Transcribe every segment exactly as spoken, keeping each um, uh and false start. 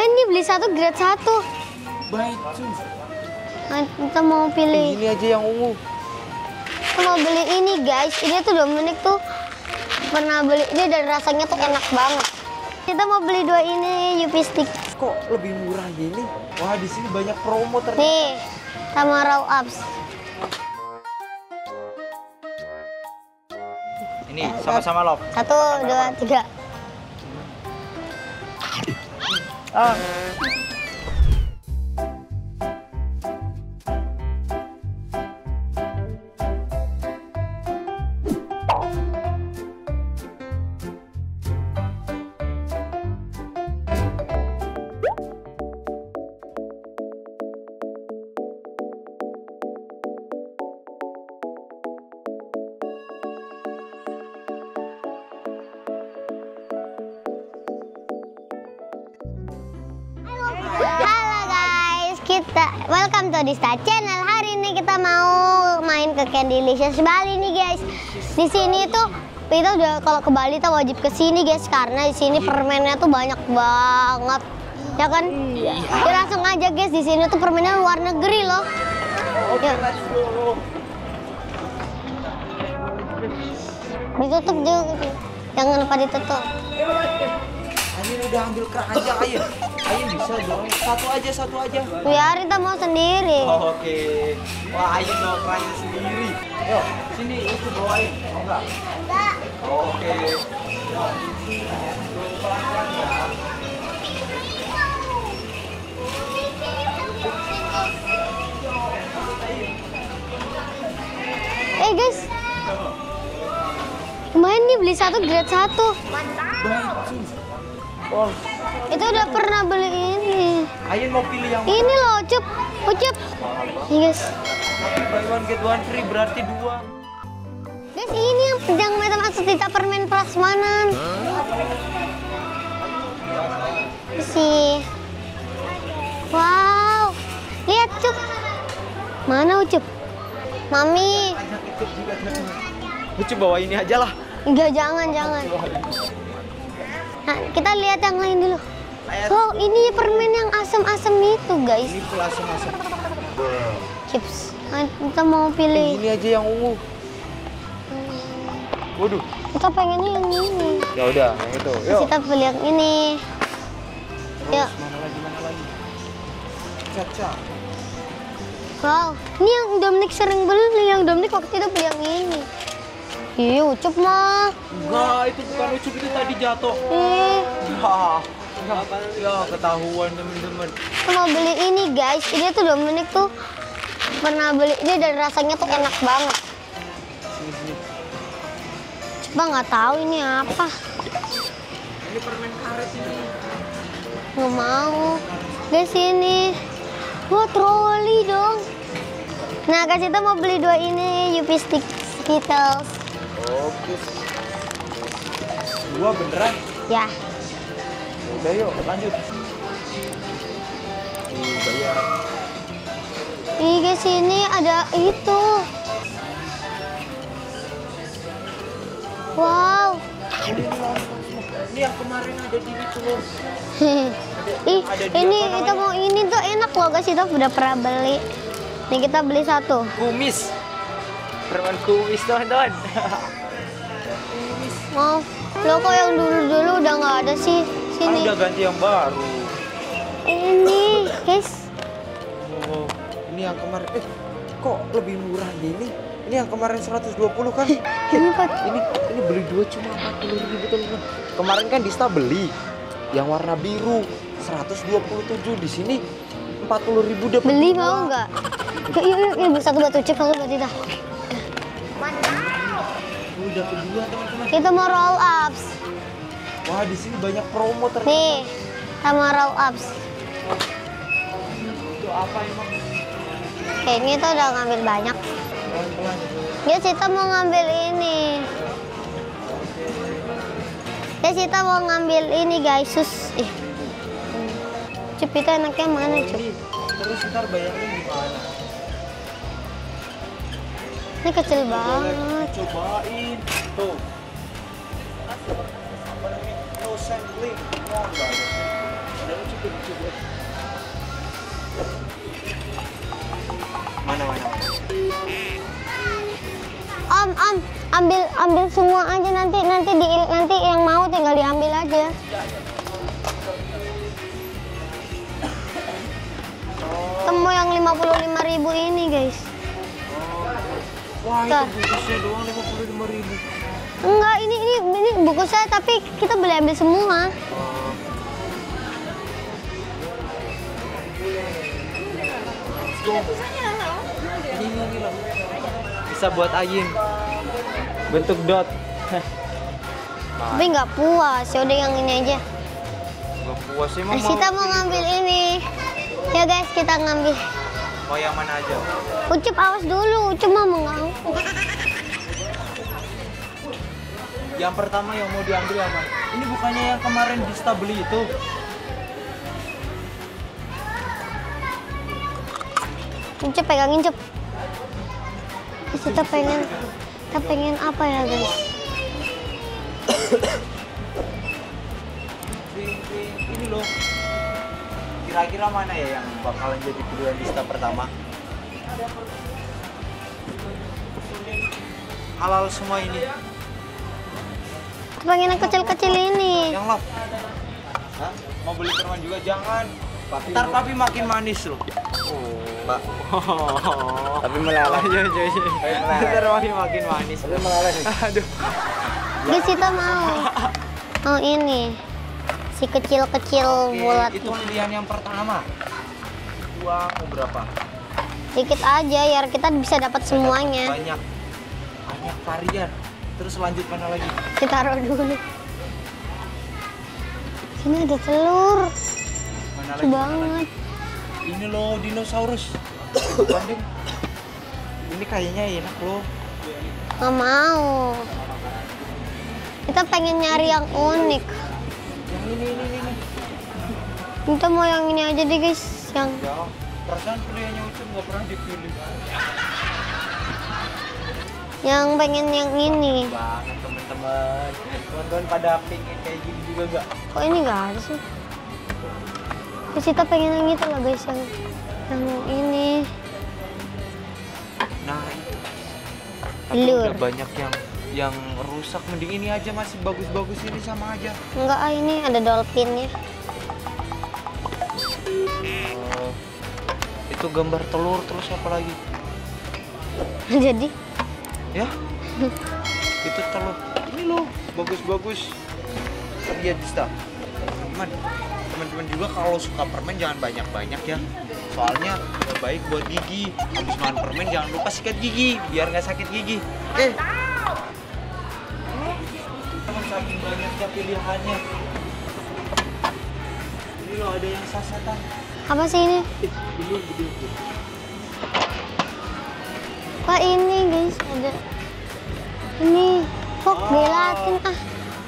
Lumayan nih beli satu grade satu. Baik cuy. Nah, kita mau pilih. Ini aja yang ungu. Kita mau beli ini guys. Ini tuh Dominic tuh pernah beli ini dan rasanya tuh enak banget. Kita mau beli dua ini U P stick. Kok lebih murah gini? Wah di sini banyak promo ternyata. Nih sama raw ups. Ini sama-sama love. Satu, dua, tiga. Ah. Halo guys, kita welcome to Dista Channel. Hari ini kita mau main ke Candylicious Bali nih guys. Di sini tuh kita udah kalau ke Bali kita wajib ke sini guys karena di sini permennya tuh banyak banget. Ya kan? Ya langsung aja guys, di sini tuh permennya luar negeri loh. Ya. Ditutup juga. Jangan lupa ditutup. Ayin udah ambil keranjang Ayin. Ayin bisa dong. Satu aja, satu aja. Biar kita mau sendiri. Oh, oke. Okay. Wah Ayin bawa keranjang sendiri. Yo, sini itu bawain. Oh enggak? Enggak. Oh, oke. Okay. Pelan-pelan ya. Eh guys, lumayan nih beli satu grade satu. Baik cuy. Wow. Itu udah pernah beli ini. Ayin mau pilih yang Ini loh, Cup. Ucup. Nih guys. buy one get one free berarti dua. Guys, ini yang pedang metam asutita permen prasmanan. Si. Wow. Lihat, Cup. Mana Ucup? Mami. Lucu bawa ini aja lah. Enggak, jangan, jangan. Nah, kita lihat yang lain dulu. Wow, ini permen yang asam-asam itu, guys. Ini full asam-asam. Chips. Nah, kita mau pilih. Ini aja yang ungu. Waduh. Kita pengennya yang ini. Ya udah, yang itu. Terus kita pilih yang ini. Yuk. Mana lagi, mana lagi? Caca. Wow, ini yang Dominic sering beli. Yang Dominic waktu itu beli yang ini. Iya, Ucup mah. Enggak, itu bukan Ucup, itu tadi jatuh. Ih. Ya, ya ketahuan teman-teman. Kita mau beli ini guys. Ini tuh Dominic tuh pernah beli ini dan rasanya tuh enak banget. Coba nggak tahu ini apa. Ini permen karet ini. Nggak mau. Guys ini. Wah, troli dong. Nah guys, kita mau beli dua ini U P stick Skittles. Oke. Dua beneran? Ya. Udah yuk, lanjut. Nih, bayar. Ih guys, ini ada itu. Wow. Ini yang kemarin ada di itu loh. Ih, ada di ini apa kita mau ini tuh enak loh guys, kita udah pernah beli. Nih kita beli satu. Kumis. Permen kumis teman-teman. Mau. Lo kok yang dulu-dulu udah nggak ada sih Kan sini. udah ganti yang baru. Ini guys. Oh, ini yang kemarin. Eh, kok lebih murah gini? Ini yang kemarin seratus dua puluh kan? Ini Pak. Ini ini beli dua cuma empat puluh ribu teman-teman. Kemarin kan Dista beli yang warna biru seratus dua puluh tujuh, di sini empat puluh ribu dapat. Beli mau nggak? Yuk yuk yuk, ini satu batu chip, satu batu kita. Udah kedua teman-teman. Kita mau roll ups. Wah di sini banyak promo ternyata. Nih, sama roll ups. Itu apa emang? Kayaknya kita udah ngambil banyak. Pelan-pelan. Ya kita mau ngambil ini. Ya kita mau ngambil ini guys, sus. Ih. Cup itu enaknya mana Cup? Ini, terus ntar bayarnya gimana? Ini kecil banget. Cobain tuh. Apa namanya? No sampling. Oh, enggak ada. Ada lucu Mana mana. Om, om, ambil ambil semua aja nanti nanti di nanti yang mau tinggal diambil aja. Temu yang lima puluh lima ribu ini, guys. Wah, Tuh. itu bungkusnya doang lima puluh lima ribu. Enggak, ini ini ini buku saya tapi kita boleh ambil semua. Ini ini loh. Bisa buat ayun. Bentuk dot. Tapi nggak puas, ya udah yang ini aja. Gak puas sih mau. Kita mau ngambil ini. Ya guys, kita ngambil. Mau yang mana aja? Ucup awas dulu, Ucup mah mau nggak? Yang pertama yang mau diambil apa? Ini bukannya yang kemarin Dista beli itu? Ucup pegangin, Cup. Guys, kita pengen kita pengen apa ya, guys? Ini loh. Kira-kira mana ya yang bakalan jadi pilihan Dista pertama? Halal semua ini. Pengen yang kecil-kecil ini. Yang love. Hah? Mau beli teman juga jangan. Papi ntar papi makin manis loh. Oh, Pak. Tapi meleleh. Iya, iya, iya. Ntar papi makin manis. Tapi meleleh. Aduh. Guys, kita mau. Oh, ini. Si kecil-kecil bulat. Itu pilihan yang pertama. Uang mau berapa? Dikit aja ya kita bisa dapat semuanya. Banyak. Banyak varian. Terus lanjut mana lagi? Kita taruh dulu. Sini ada telur. Mana Lucu lagi? banget. Ini loh dinosaurus. Banding. Ini kayaknya enak loh. Nggak mau. Kita pengen nyari yang unik. Yang ini ini ini. Kita mau yang ini aja deh guys. Yang Ya, perasaan pilihannya Ucup nggak pernah dipilih. yang pengen yang ini. Banget teman-teman. Teman-teman pada pengen kayak gini juga gak? Kok ini nggak ada sih? Terus kita pengen yang itu lah guys, yang yang ini. Nah, tapi Lur. udah banyak yang yang rusak. Mending ini aja masih bagus-bagus ini sama aja. Enggak, ah, ini ada dolphinnya. Oh, itu gambar telur terus apa lagi? Jadi Ya, itu telur. Ini loh, bagus-bagus. Lihat Dista. Teman, teman-teman juga kalau suka permen jangan banyak-banyak ya. Soalnya nggak baik buat gigi. Habis makan permen jangan lupa sikat gigi biar nggak sakit gigi. Eh, teman saking banyaknya pilihannya. Ini loh ada yang sasetan. apa sih ini? Eh, belum belum. Pak ini guys ada ini kok gelatin ah.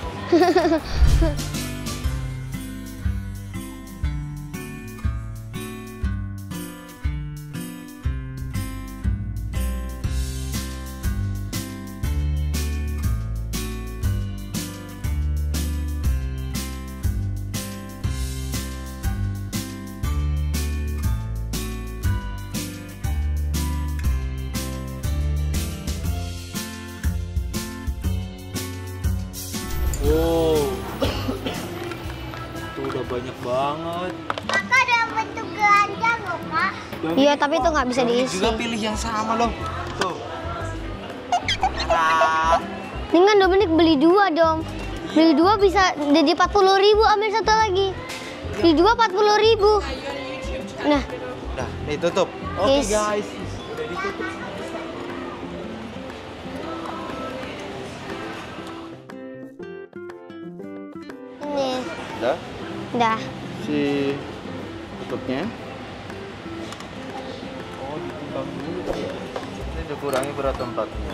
Wow, itu udah banyak banget. Kakak ada bentuk keranjang loh kak. Iya tapi itu nggak bisa Doni diisi. juga pilih yang sama loh. Tuh. Nah, Dengan Dominic beli dua dong. Beli dua bisa jadi empat puluh ribu, ambil satu lagi. Beli dua empat puluh ribu. Nah, udah, nih tutup. Oke Yes. guys, udah ditutup. ini Udah udah. si tutupnya Oh, ditimbang dulu tuh ya. ini dikurangi berat tempatnya.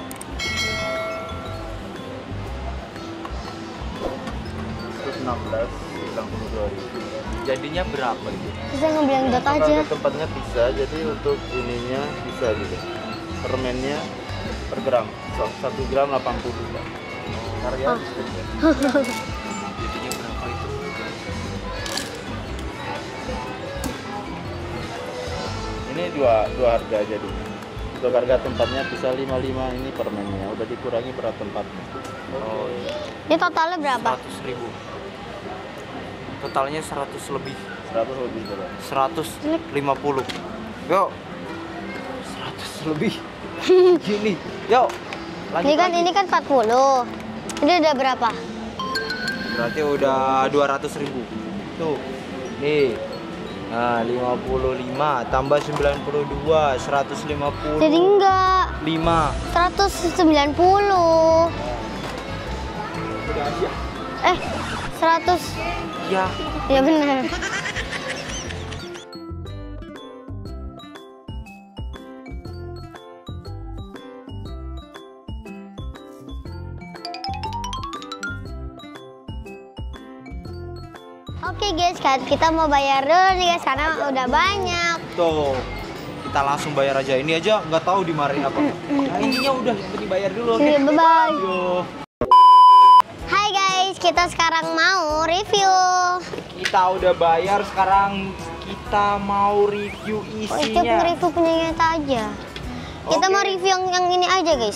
Terus enam belas sembilan puluh dua ribu. Jadinya berapa itu? Bisa ngambil yang dot aja. Kalau tempatnya bisa, jadi untuk ininya bisa gitu. Permennya per gram, So- satu gram delapan puluh Pak. Harga Ah. bisa. Jadinya berapa itu? ini dua dua harga aja dulu. Untuk harga tempatnya bisa lima puluh lima ini permennya, udah dikurangi berat tempatnya. Oh, iya. Ini totalnya berapa? seratus ribu. Totalnya seratus lebih. seratus lebih coba. seratus lima puluh. Yuk. seratus lebih. Gini. Yuk. Lanjut Ini kan lagi. ini kan empat puluh. Ini udah berapa? Berarti udah dua ratus ribu. Tuh. Nih. Nah, lima puluh lima tambah sembilan puluh dua, seratus lima puluh. Jadi enggak. lima. seratus sembilan puluh. Udah aja. Eh, seratus. Ya. Ya benar. Oke guys, kan kita mau bayar dulu nih guys karena udah banyak. Tuh. Kita langsung bayar aja. Ini aja nggak tahu dimarahin apa. Nah, ininya udah dibayar dulu. Oke. Iya, bye-bye. Yuk. Hai guys, kita sekarang mau review. Kita udah bayar, sekarang kita mau review Oh, itu isinya. review punya kita aja. Kita Oke. mau review yang, yang ini aja guys.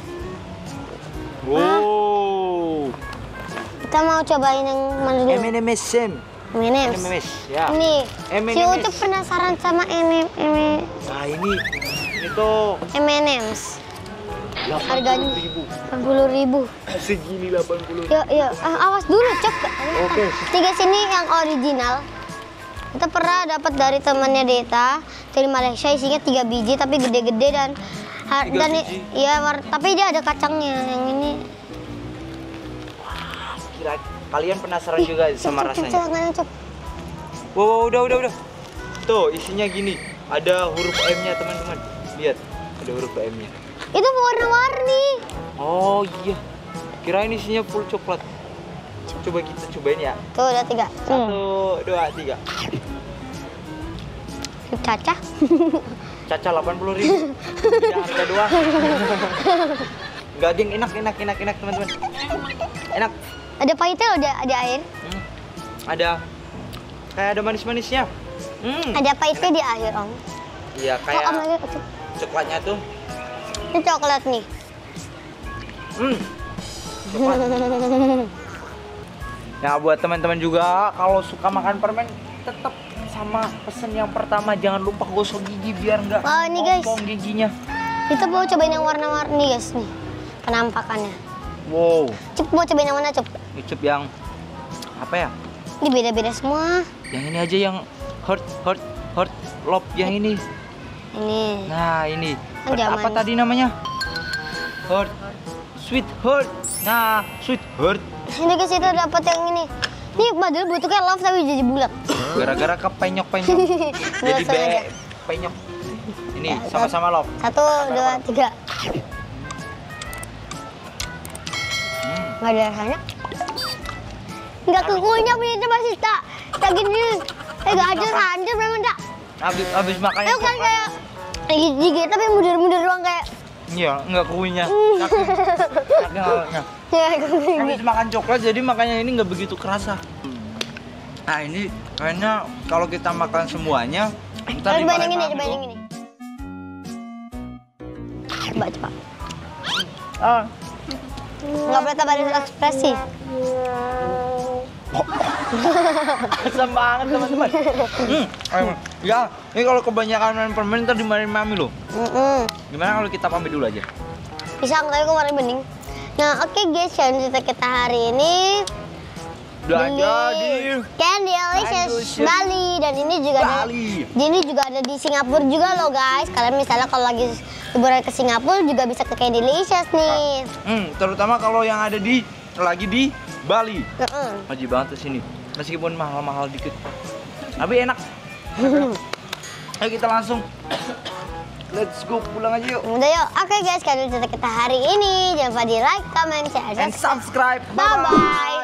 Wow. Kita mau cobain yang mana dulu? M and M's Sam. M and M's. M and M's, ya. Ini, M and si M's. Ucup penasaran sama M M Nah ini, ini tuh M and M's. delapan Harganya puluh ribu. delapan puluh ribu. Segini delapan puluh. Yuk, yuk. Ah, awas dulu, Cep. Oke. Tiga sini yang original. Kita pernah dapat dari temannya Deta dari Malaysia, isinya tiga biji tapi gede-gede dan har- Tiga dan i- biji? iya war- tapi dia ada kacangnya. Yang ini Kira kalian penasaran juga sama Cep, Cep, rasanya? Cep, jangan, Cep. Wow, wow, udah, udah, udah. Tuh isinya gini. Ada huruf M-nya teman-teman. Lihat, ada huruf M-nya. Itu warna-warni. Oh iya. Kirain isinya full coklat. Coba kita cobain ya. Tuh udah tiga. Hmm. Satu, dua, tiga. Caca. Caca delapan puluh ribu. Ya, harga doang. Enggak, geng, enak, enak, enak, enak teman-teman. Enak. Ada pahitnya loh, ada, ada air. Hmm. Ada kayak ada manis-manisnya. Hmm. Ada pahitnya di akhir om. Iya, Oh, kayak om lagi. Cep. coklatnya tuh. Ini coklat nih. Hmm. Coklat. Nah, buat teman-teman juga kalau suka makan permen tetap sama pesen yang pertama, jangan lupa gosok gigi biar nggak Oh, ini, guys. ompong giginya. Kita mau cobain yang warna-warni guys nih. Penampakannya. Wow, Cep, mau cobain yang mana Cep? YouTube yang apa ya? Ini beda-beda semua. Yang ini aja yang heart heart heart love yang ini. Ini. Nah, ini. Kan Heart apa zaman. tadi namanya? Heart. Sweet heart. Nah, sweet heart. Ini guys, kita dapat yang ini. Ini padahal bentuknya love tapi jadi bulat. Gara-gara kepenyok-penyok. Jadi Biasa aja. be penyok. Ini Ya, sama-sama love. Satu, dua, tiga. Hmm. Nggak ada rasanya. Nggak kekunyah punya itu masih tak. Tak gini. Eh nggak ada hancur memang tak. Habis habis makan Eh kan kayak gigit tapi mundur-mundur doang kayak. iya, enggak kuenya. Hmm. Saking Ya, kekunyah. habis makan coklat jadi makanya ini nggak begitu kerasa. Nah, ini kayaknya kalau kita makan semuanya ntar Coba yang ini, dimarahin coba mami yang loh. ini. Coba coba. Ah, Nggak boleh tambah ekspresi. asam banget teman-teman. Hmm, ayo. Ya, ini kalau kebanyakan main permen ntar dimarahin mami loh. Mm-mm. Gimana kalau kita pamit dulu aja? Pisang tapi kemarin bening. Nah oke guys, channel cerita kita hari ini Udah jadi. Candylicious Candylicious Bali dan ini juga ada Bali. ini juga ada di Singapura juga loh guys. Kalian misalnya kalau lagi liburan ke Singapura juga bisa ke Candylicious nih. Hmm, terutama kalau yang ada di lagi di Bali. Heeh. Wajib banget ke sini. Meskipun mahal-mahal dikit. Tapi enak. Ayo kita langsung. Let's go pulang aja yuk. Udah yuk. Oke guys, channel cerita kita hari ini jangan lupa di like, comment, share, And subscribe. Bye bye.